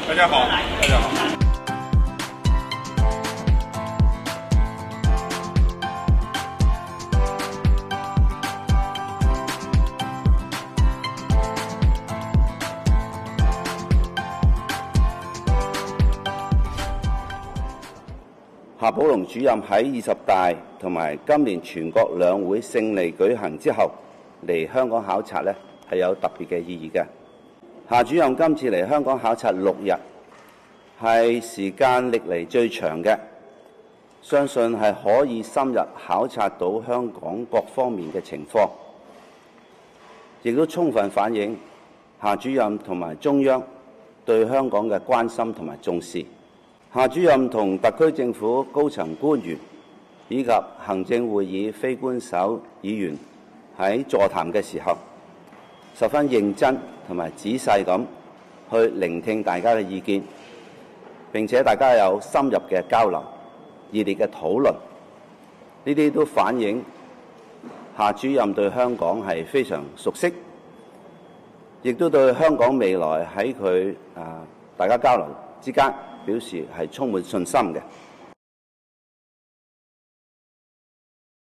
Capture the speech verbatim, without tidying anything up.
大家好，大家好。 夏寶龍主任喺二十大同埋今年全國兩會勝利舉行之後嚟香港考察呢，係有特別嘅意義嘅。夏主任今次嚟香港考察六日，係時間歷嚟最長嘅，相信係可以深入考察到香港各方面嘅情況，亦都充分反映夏主任同埋中央對香港嘅關心同埋重視。夏主任同特區政府高層官員以及行政會議非官守議員喺座談嘅時候，十分認真同埋仔細咁去聆聽大家嘅意見，並且大家有深入嘅交流、熱烈嘅討論，呢啲都反映夏主任對香港係非常熟悉，亦都對香港未來喺佢啊大家交流之間表示係充滿信心嘅。